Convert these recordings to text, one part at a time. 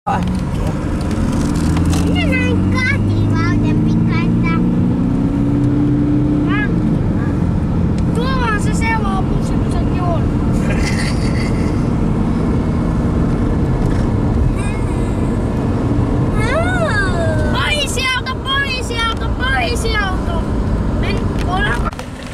Äkkiä. Minä näin kativalten pikaista vankilaan. Tuollahan se seuraavussi, kun sekin on. Poliisiauto, poliisiauto, poliisiauto! Voidaanko?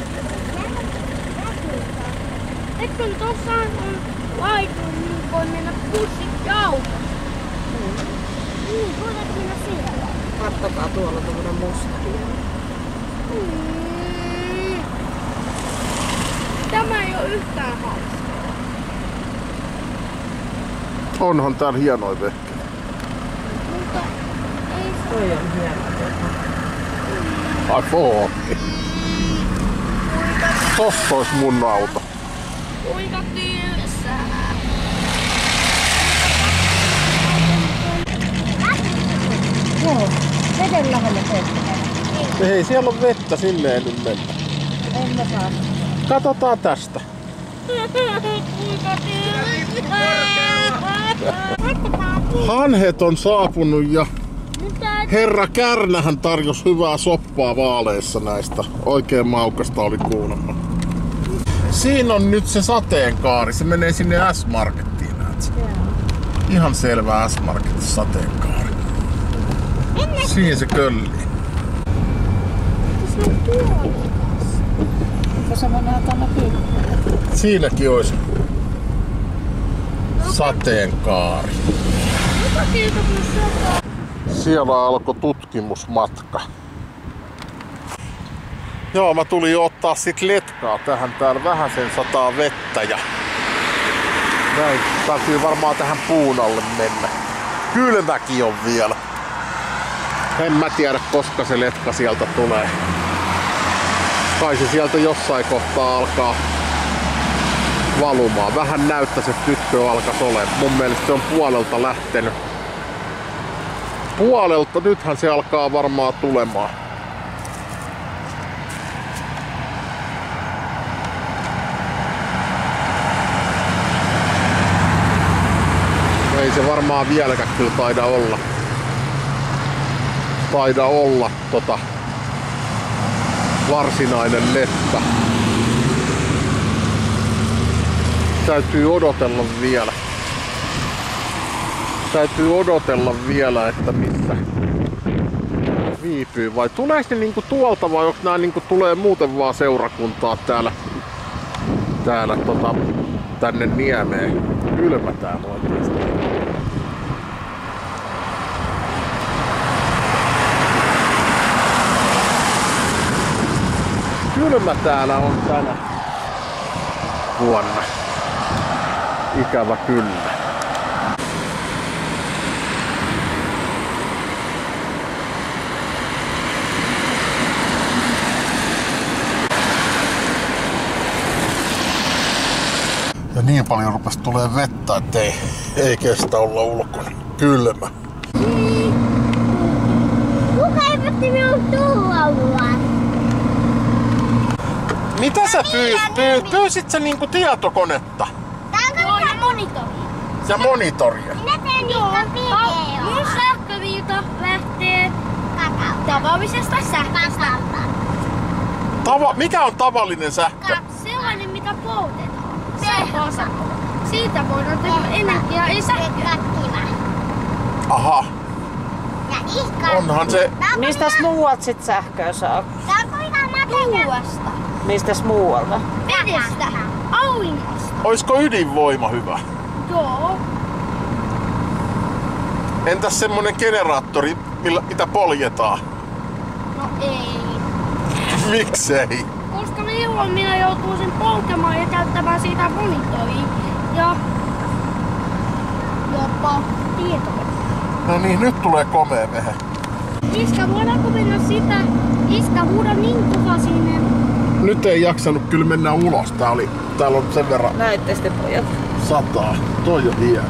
Et kun tossa on laitu, niin voi mennä bussit ja autot. Niin, voidaanko mennä siellä? Kattokaa, tuolla tommonen musta. Tämä ei oo yhtään hauskaa. Onhan täällä hienoja vehkeitä. Mutta ei se. Toi on hieno. Ai Foomi. Tossa ois mun auto. Kuinka tylsää. Joo, veden lähellä tehdään. Hei, siellä on vettä, sinne ei nyt mennä. En mä saa. Katsotaan tästä. Kuinka tylsää. Hanhet on saapunut ja Mitä? herra Kärnähän tarjosi hyvää soppaa vaaleissa näistä. Oikein maukasta oli kuulemma. Siinä on nyt se sateenkaari. Se menee sinne S-Markettiin, näet sä? Ihan selvä S-Marketin sateenkaari. Siinä se köllii. Se on tuolla. Onko se mennään tänne piirteelle? Siinäkin olisi sateenkaari. Mitä kiitos sota? Siellä alkoi tutkimusmatka. Joo, mä tulin ottaa sit letkaa tähän. Täällä vähän sen sataa vettä ja näin täytyy varmaan tähän puun alle mennä. Kylmäkin on vielä. En mä tiedä koska se letka sieltä tulee. Kai se sieltä jossain kohtaa alkaa valumaan. Vähän näyttäisi, että tyttö alkaisi olemaan. Mun mielestä se on puolelta lähtenyt. Puolelta, nythän se alkaa varmaan tulemaan. Ei se varmaan vieläkään kyllä taida olla. Varsinainen letka. Täytyy odotella vielä, että missä viipyy. Vai tuleeko ne niinku tuolta vai onko nää niinku tulee muuten vaan seurakuntaa täällä tänne Niemeen? Kylmä täällä oikeesti. Kylmä täällä on tänä vuonna. Ikävä kyllä. Ja niin paljon rupesi tulee vettä, että ei kestä olla ulkona. Kylmä. Kuka epätti minun tuolla? Mitä sä pyysit sä niinku tietokonetta? Täällä on monitori. Ja monitoria? Minä teen niitä Mun videoa. sähköviito lähtee Kakalta. tavallisesta sähköstä. Mikä on tavallinen sähkö? Sellainen mitä poltetaan. Se osa. Siitä voidaan tehdä energiaa, ei sähköä. Aha, Ja ihka. onhan se. Mistäs muualta sit sähköä saa? Tää on kuinka materia. Tuuesta. Mistäs muualta? Vedestä. Auringosta. Oisko ydinvoima hyvä? Joo. Entäs semmonen generaattori, mitä poljetaan? No ei. Miksei? Koska milloin minä joutuisin polkemaan ja käyttämään siitä monitoria ja jopa tietokonetta. No niin, nyt tulee komea vehe. Iskä, voidaanko mennä sitä? Iskä, huuda niin kova sinne. Nyt ei jaksanut kyllä mennä ulos. Täällä on sen verran Näitte sitten pojat. sataa. Toi on hieno.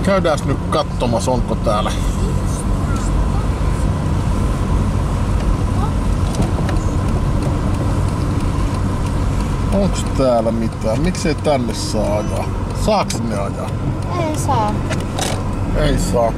Käydään nyt katsomassa, onko täällä. Onks täällä mitään? Miksei tänne saa ajaa? Saaks ne ajaa? Ei saa. Ei saa.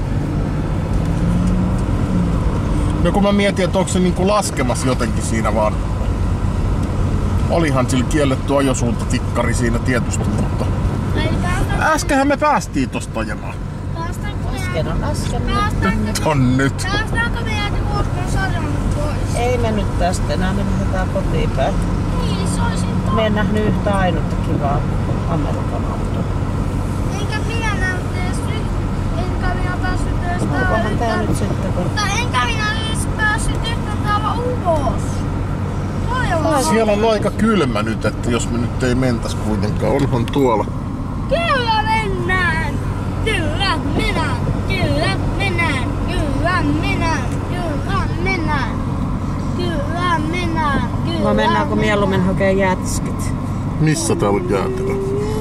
No kun mä mietin, että onko se niinku laskemassa jotenkin siinä vaan. Olihan sillä kielletty ajosuuntatikkari siinä tietysti, mutta äskenhän me päästiin tosta ajamaan. Äsken on äsken. On nyt. Päästäänkö me jääty Vuokkaan sarjan pois? Ei me nyt tästä enää, me lähdetään kotiin päin. Niin, se olisi Me en nähnyt yhtä ainutta kivaa Amerikan autoa. Enkä minä näytä edes nyt. Enkä minä päässyt edes Onkohan tää nyt sitten kun... Mutta enkä minä edes päässyt yhtä täällä ulos. Toivottavasti. Siellä on aika kylmä nyt, että jos me nyt ei mentäs kuitenkaan. Onhan tuolla. Kyllä mennään! Kyllä mennään! Kyllä mennään! Kyllä mennään! Kyllä mennään! Kyllä mennään! Kyllä Vai mennäänkö mieluummin hakee jätskit? Missä täällä on jäätelö?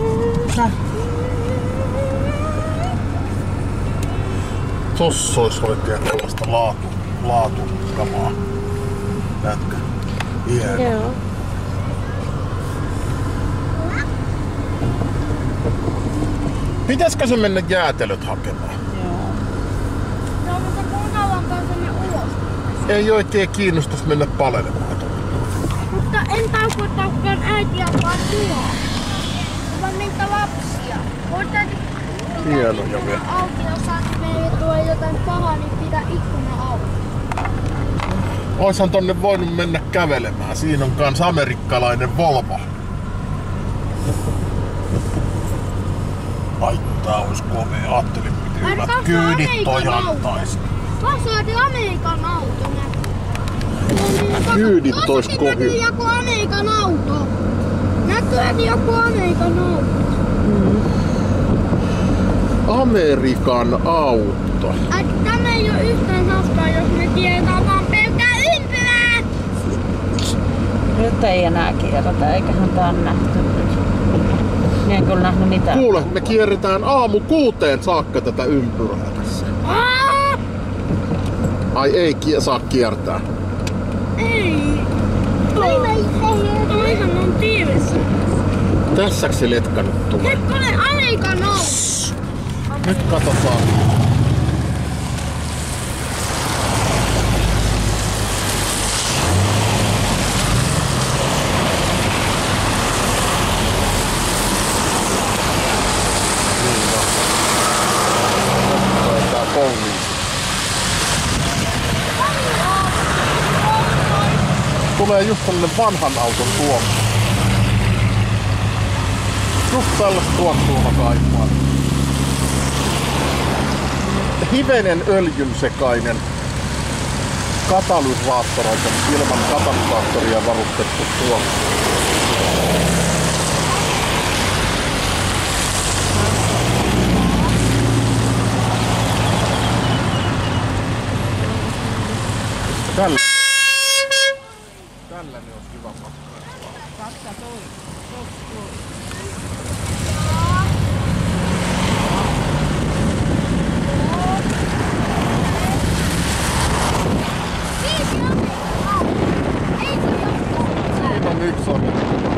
Tossa olisi oikein tällaista laatukamaa. Näetkö? Hieno. Joo. Pitäisikö se mennä jäätelöt hakemaan? Joo. No, mutta kuinka kauan pääsemme ulos? Ei oikein kiinnostus mennä palelemaan. Mutta en tarkoittakaan äitiä vaan tuo. Vaan niitä lapsia. Hienoja vielä. Auki, jos meille tulee jotain pahaa, niin pidä ikkuna auki. Oishan tonne voinut mennä kävelemään. Siinä on kans amerikkalainen Volvo. Ai, tää ois komea. Ajattelin, miten hyvät kyydit toi antais. Tuossa on Amerikan auto. Kyydit tois Tuossakin näkyy kovin. joku Amerikan auto. Näkyykin joku Amerikan auto. Amerikan auto. Tämä ei oo yhtään hauskaa, jos me tiedetään vaan pelkkää ympyrää. Nyt ei enää kierrätä, eiköhän tää on nähty nyt. Mä en kyllä nähnyt mitään. Kuule, me kierretään aamu 6 saakka tätä ympyrää tässä. Ai ei saa kiertää. Ei. Toihan on tiivessä. Tässäks se letka nyt tulee? Hetkonen Amerikan auto. Nyt katsotaan. Tää poliisi. Tulee just tällainen vanhan auton tuoksu. Just tällaista tuoksua mä kaipaan. Hivenen öljyn sekainen katalysaattoreita ilman katalysaattoria varustettu tuoksu. Tällainen on kiva matka. Siinä on yksi on.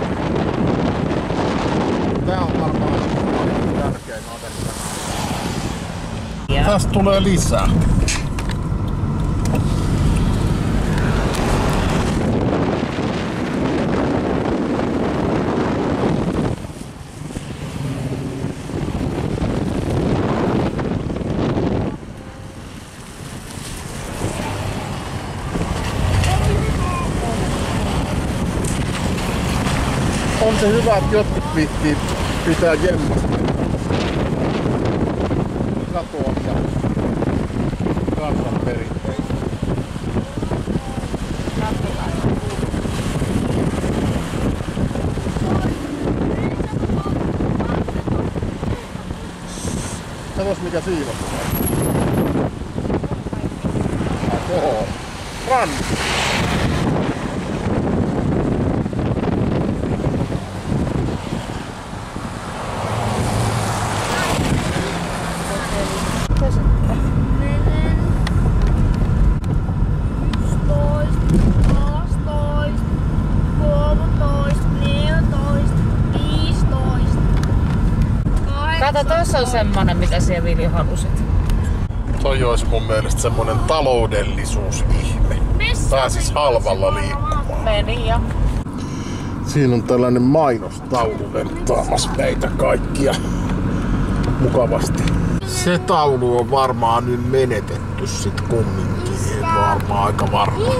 Tää on varmaan tärkein adetta. Tästä tulee lisää. On se hyvä, että jotkut viittiin pitää jemmasta. Katoa ja kansan perinteitä. Katos mikä siinä on. Oho. Rand. Kato, tossa on semmonen, mitä siellä Viljo halusit. Toi olisi mun mielestä semmonen taloudellisuusihme. Pääsis halvalla liikkumaan. Meni ja. Siinä on tällainen mainostaulu vertaamassa meitä kaikkia mukavasti. Se taulu on varmaan nyt menetetty sit kumminkin. Varmaan aika varmaan.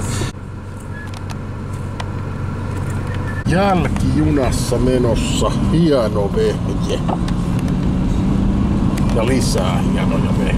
Jälkijunassa menossa hieno vehje. Ja lisää hienoja vehjeitä.